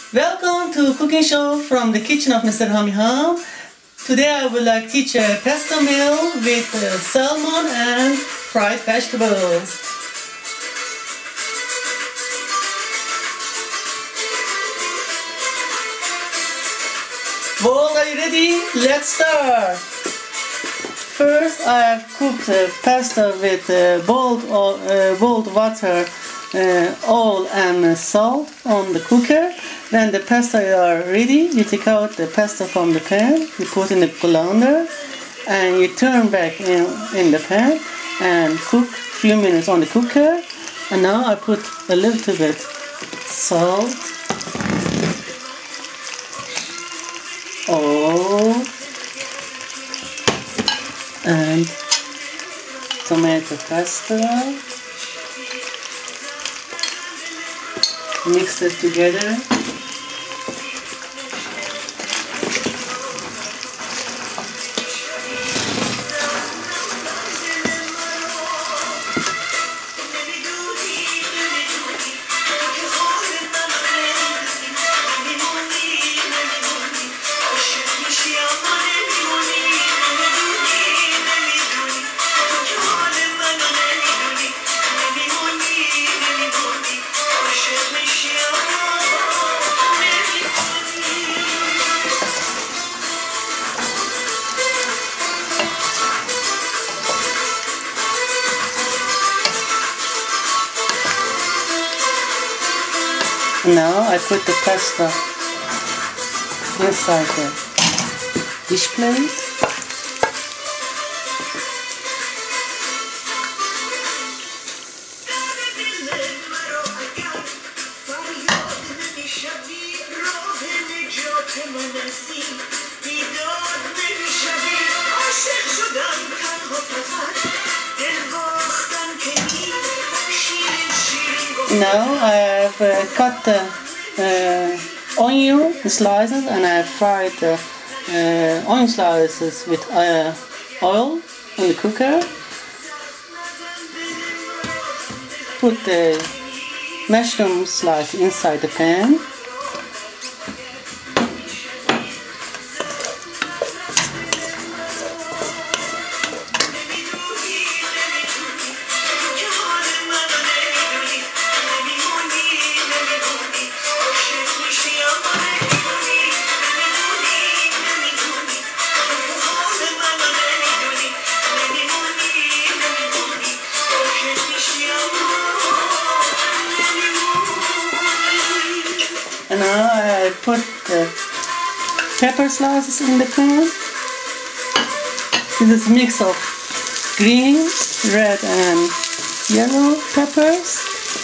Welcome to cooking show from the kitchen of Mr. Hamiham. Today I would like to teach a pesto meal with salmon and fried vegetables. Bowl, are you ready? Let's start. First I have cooked pasta with boiled water, oil and salt on the cooker. When the pasta are ready, you take out the pasta from the pan, you put in the colander, and you turn back in the pan and cook a few minutes on the cooker. And now I put a little bit salt, oil, and tomato pasta. Mix it together. Now I put the pasta inside the dish plate. Now I have cut the onion slices, and I have fried the onion slices with oil in the cooker. Put the mushroom slice inside the pan. And now I put the pepper slices in the pan. This is a mix of green, red and yellow peppers.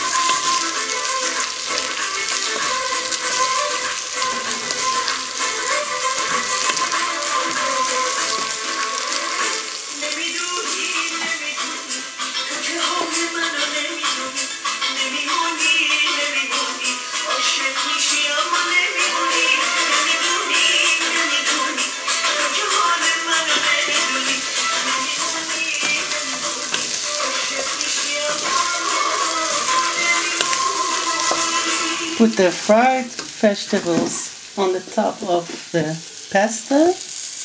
Put the fried vegetables on the top of the pasta.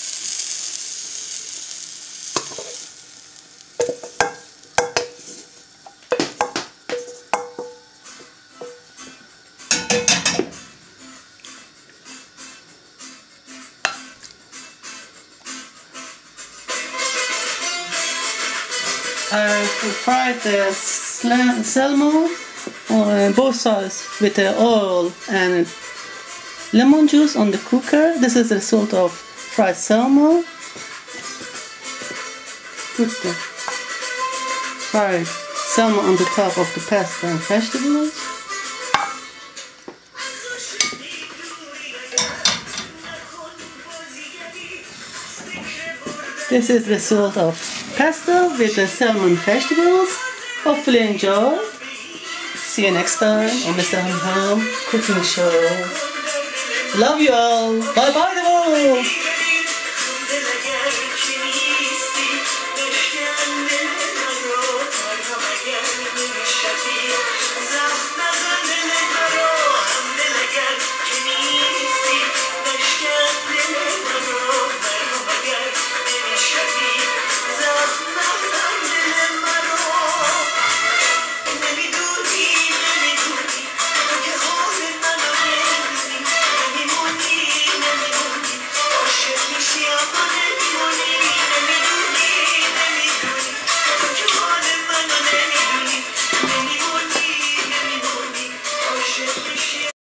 I fried the salmon on both sides with the oil and lemon juice on the cooker. This is the result of fried salmon. Put the fried salmon on the top of the pasta and vegetables. This is the result of pasta with the salmon vegetables. Hopefully you enjoy. See you next time on Mr. Hamiham Cooking Show. Love you all. Bye bye the world.